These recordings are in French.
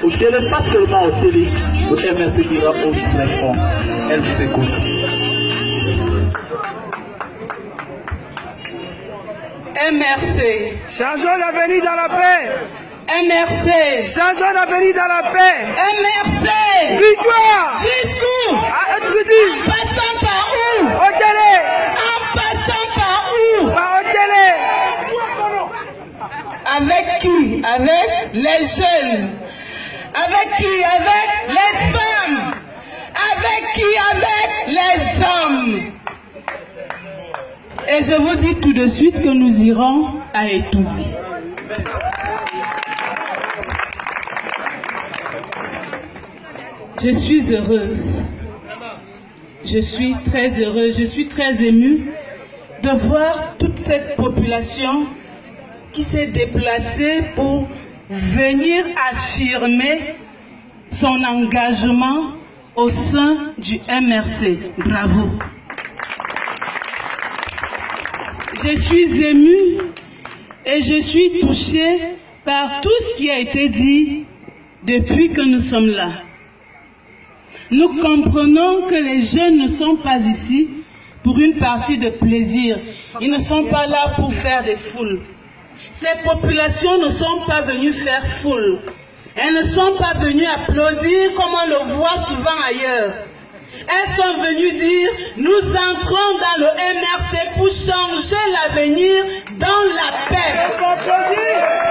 au télé, pas seulement au télé, le MRC dira au très fort. Elle vous écoute. MRC. Changeons l'avenir dans la paix. MRC. Changeons l'avenir dans la paix. MRC. Victoire. Jusqu'où? En passant par où? Au télé. En passant par où? Au télé. Avec qui? Avec les jeunes. Avec qui? Avec les femmes. Avec qui? Avec les hommes. Et je vous dis tout de suite que nous irons à Étouzi. Je suis heureuse. Je suis très heureuse. Je suis très émue de voir toute cette population qui s'est déplacée pour venir affirmer son engagement au sein du MRC. Bravo. Je suis émue et je suis touchée par tout ce qui a été dit depuis que nous sommes là. Nous comprenons que les jeunes ne sont pas ici pour une partie de plaisir. Ils ne sont pas là pour faire des foules. Ces populations ne sont pas venues faire foule. Elles ne sont pas venues applaudir comme on le voit souvent ailleurs. Elles sont venues dire, nous entrons dans le MRC pour changer l'avenir dans la paix.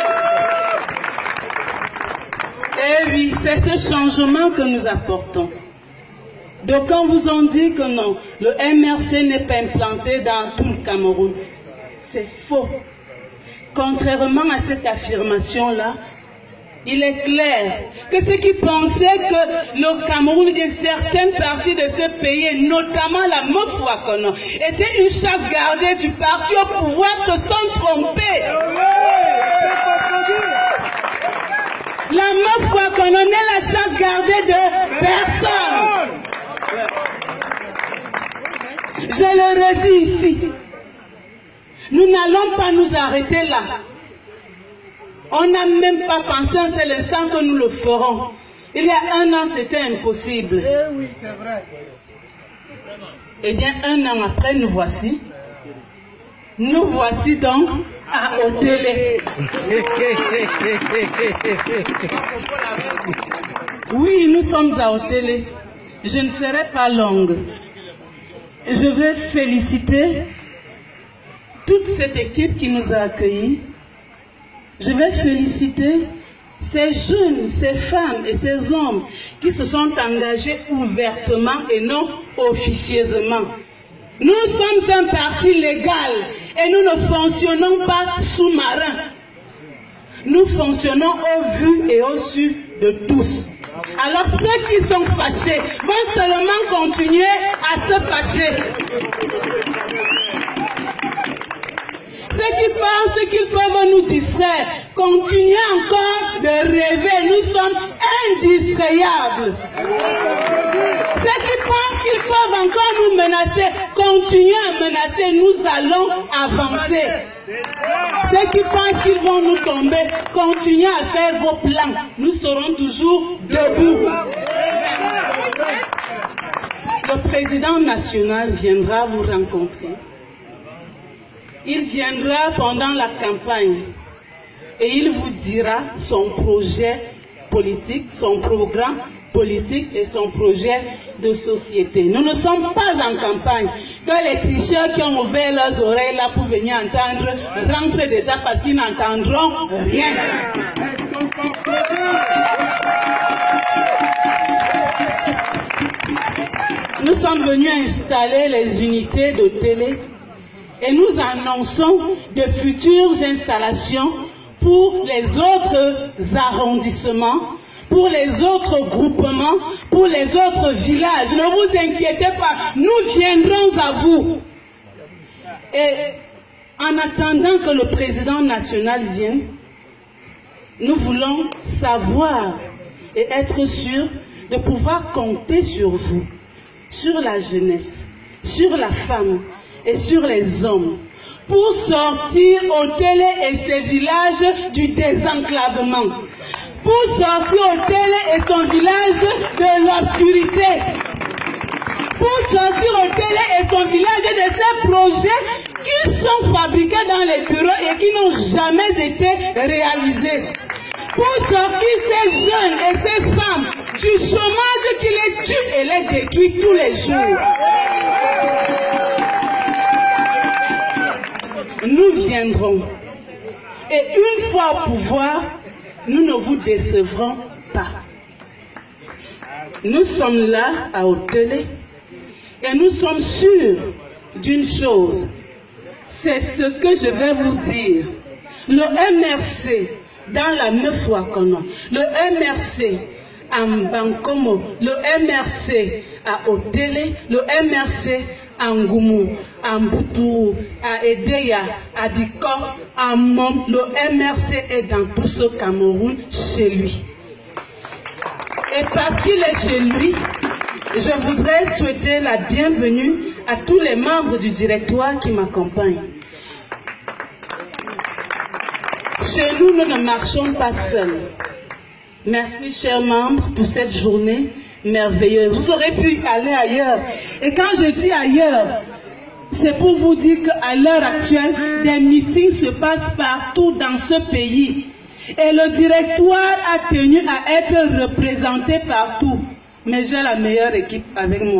Et oui, c'est ce changement que nous apportons. Donc quand vous ont dit que non, le MRC n'est pas implanté dans tout le Cameroun, c'est faux. Contrairement à cette affirmation-là, il est clair que ceux qui pensaient que le Cameroun et certaines parties de ce pays, notamment la Mofouakono, était une chasse gardée du parti au pouvoir se sont trompés. La Mofouakono n'est la chasse gardée de personne. Je le redis ici. Nous n'allons pas nous arrêter là. On n'a même pas pensé un seul instant que nous le ferons. Il y a un an, c'était impossible. Eh oui, c'est vrai. Eh bien, un an après, nous voici. Nous voici donc à Otélé. Oui, nous sommes à Otélé. Je ne serai pas longue. Je vais féliciter toute cette équipe qui nous a accueillis. Je vais féliciter ces jeunes, ces femmes et ces hommes qui se sont engagés ouvertement et non officieusement. Nous sommes un parti légal et nous ne fonctionnons pas sous-marin. Nous fonctionnons au vu et au su de tous. Alors ceux qui sont fâchés vont seulement continuer à se fâcher. Ceux qui pensent qu'ils peuvent nous distraire, continuez encore de rêver. Nous sommes indistrayables. Ceux qui pensent qu'ils peuvent encore nous menacer, continuez à menacer. Nous allons avancer. Ceux qui pensent qu'ils vont nous tomber, continuez à faire vos plans. Nous serons toujours debout. Le président national viendra vous rencontrer. Il viendra pendant la campagne et il vous dira son projet politique, son programme politique et son projet de société. Nous ne sommes pas en campagne. Que les tricheurs qui ont ouvert leurs oreilles là pour venir entendre rentrent déjà parce qu'ils n'entendront rien. Nous sommes venus installer les unités de télé et nous annonçons de futures installations pour les autres arrondissements, pour les autres groupements, pour les autres villages. Ne vous inquiétez pas, nous viendrons à vous. Et en attendant que le président national vienne, nous voulons savoir et être sûrs de pouvoir compter sur vous, sur la jeunesse, sur la femme et sur les hommes, pour sortir Otélé et ses villages du désenclavement. pour sortir Otélé et son village de l'obscurité. Pour sortir Otélé et son village de ces projets qui sont fabriqués dans les bureaux et qui n'ont jamais été réalisés. Pour sortir ces jeunes et ces femmes du chômage qui les tue et les détruit tous les jours. Nous viendrons. Et une fois au pouvoir, nous ne vous décevrons pas. Nous sommes là à Otélé et nous sommes sûrs d'une chose. C'est ce que je vais vous dire. Le MRC dans la Meufouakono, le MRC à Mbankomo, le MRC à Otélé, le MRC à Ngoumou, à Mboutou, à Edeya, à Bikor, à Mom, le MRC est dans tout ce Cameroun chez lui. Et parce qu'il est chez lui, je voudrais souhaiter la bienvenue à tous les membres du directoire qui m'accompagnent. Chez nous, nous ne marchons pas seuls. Merci, chers membres, pour cette journée merveilleuse. Vous aurez pu aller ailleurs. Et quand je dis ailleurs, c'est pour vous dire qu'à l'heure actuelle, des meetings se passent partout dans ce pays. Et le directoire a tenu à être représenté partout. Mais j'ai la meilleure équipe avec moi.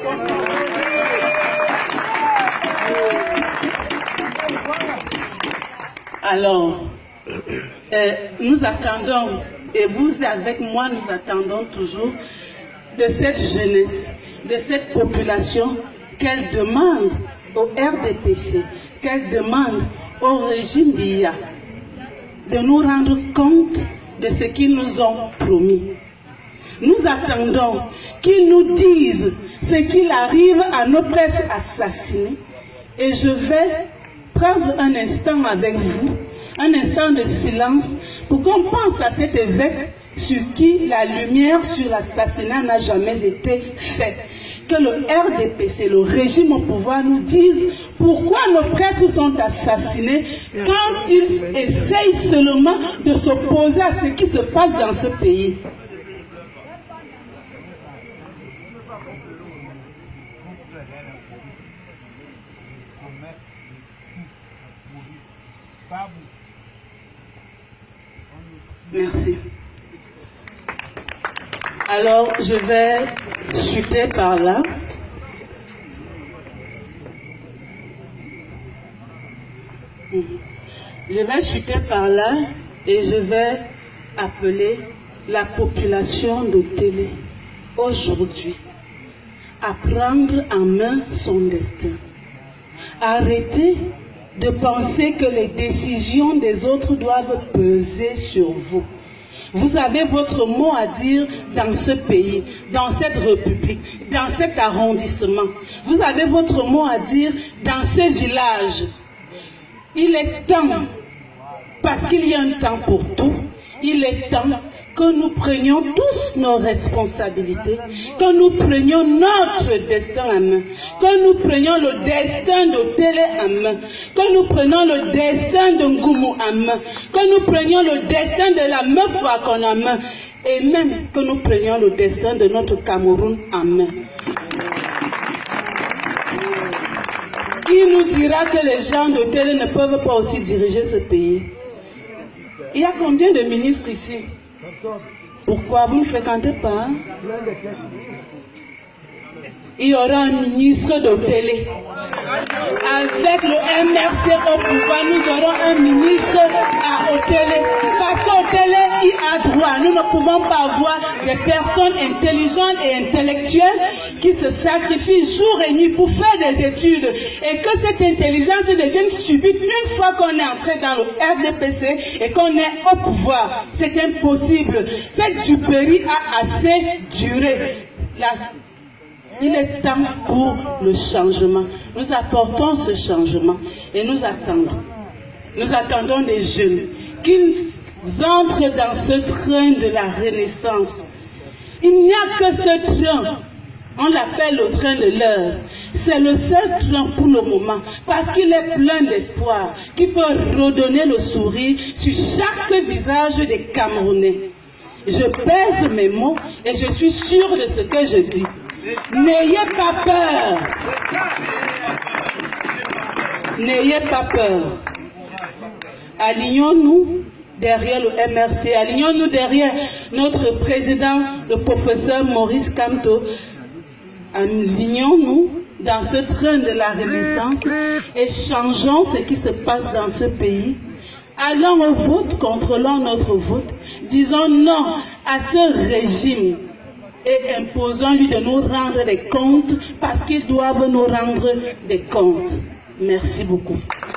Alors, nous attendons, et vous avec moi, nous attendons toujours de cette jeunesse, de cette population, qu'elle demande au RDPC, qu'elle demande au régime Biya de nous rendre compte de ce qu'ils nous ont promis. Nous attendons qu'ils nous disent ce qu'il arrive à nos prêtres assassinés. Et je vais prendre un instant avec vous, un instant de silence, pour qu'on pense à cet évêque sur qui la lumière sur l'assassinat n'a jamais été faite. Que le RDPC, le régime au pouvoir, nous dise pourquoi nos prêtres sont assassinés quand ils essayent seulement de s'opposer à ce qui se passe dans ce pays. Merci. Alors, je vais chuter par là. Je vais chuter par là et je vais appeler la population d'Otélé aujourd'hui à prendre en main son destin. Arrêtez de penser que les décisions des autres doivent peser sur vous. Vous avez votre mot à dire dans ce pays, dans cette république, dans cet arrondissement. Vous avez votre mot à dire dans ce village. Il est temps, parce qu'il y a un temps pour tout, il est temps que nous prenions tous nos responsabilités, que nous prenions notre destin en main, que nous prenions le destin d'Otélé en main, que nous prenions le destin de Ngoumou en main, que nous prenions le destin de la Meufouakono en main, et même que nous prenions le destin de notre Cameroun en main. Qui nous dira que les gens d'Otélé ne peuvent pas aussi diriger ce pays? Il y a combien de ministres ici? Pourquoi vous ne fréquentez pas? Il y aura un ministre d'Otélé. Avec le MRC au pouvoir, nous aurons un ministre à Otélé. Parce qu'Otélé y a droit. Nous ne pouvons pas avoir des personnes intelligentes et intellectuelles qui se sacrifient jour et nuit pour faire des études. Et que cette intelligence devienne subite une fois qu'on est entré dans le RDPC et qu'on est au pouvoir. C'est impossible. Cette duperie a assez duré. Il est temps pour le changement. Nous apportons ce changement et nous attendons. Nous attendons des jeunes qu'ils entrent dans ce train de la renaissance. Il n'y a que ce train. On l'appelle le train de l'heure. C'est le seul train pour le moment parce qu'il est plein d'espoir qui peut redonner le sourire sur chaque visage des Camerounais. Je pèse mes mots et je suis sûre de ce que je dis. N'ayez pas peur. N'ayez pas peur. Alignons-nous derrière le MRC, alignons-nous derrière notre président, le professeur Maurice Kamto. Alignons-nous dans ce train de la Renaissance et changeons ce qui se passe dans ce pays. Allons au vote, contrôlons notre vote, disons non à ce régime et imposons-lui de nous rendre des comptes parce qu'ils doivent nous rendre des comptes. Merci beaucoup.